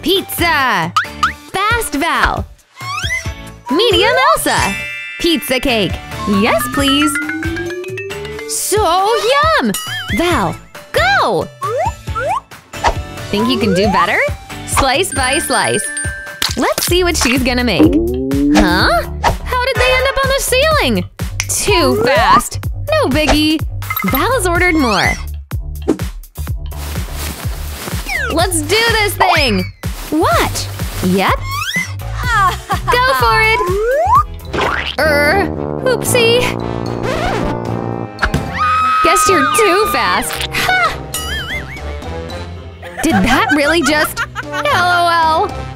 Pizza! Fast Val! Medium Elsa! Pizza cake! Yes, please! So yum! Val, go! Think you can do better? Slice by slice. Let's see what she's gonna make. Huh? How did they end up on the ceiling? Too fast! No biggie! Val's ordered more. Let's do this thing! Watch! Yep. Go for it! Oopsie! Guess you're too fast! Ha! Did that really just… LOL!